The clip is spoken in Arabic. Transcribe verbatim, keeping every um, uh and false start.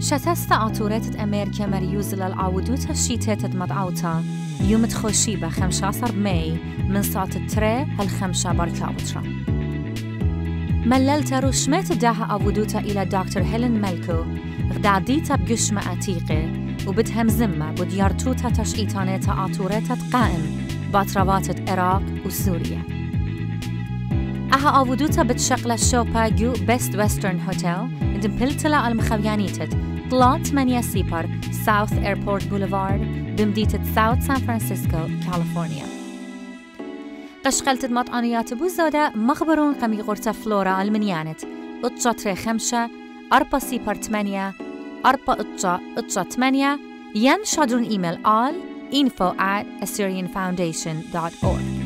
شتست عطورات أمريكا مريوز للعودوت الشيتات مدعوتا يوم تخوشيبة خمسة عشر ماي من ساعة التري هالخمسة بركاوترا. مللت رشمات داها عودوتا إلى دكتور هيلين ملكو غداديتا بقشمة عتيقة وبتهم زمة بديارتوتا تشقيتانيتا عطورات قائم باطروات العراق وسوريا. أها عودوتا بتشغل الشوباجو بيست ويسترن هوتيل دمبلتلا المخويانيتت طلات ثمانية سيبر ساوث ايربورت بوليفارد بمدينة ساوث سان فرانسيسكو كاليفورنيا. قشقلت مطعنيات بوزودة مخبرون قمي غورتا فلورا المنيانت اتجا تري خمسة أربا سيبر ثمانية أربا اتجا اتجا ثمانية ين شادرون إيميل آل info at assyrian foundation dot org.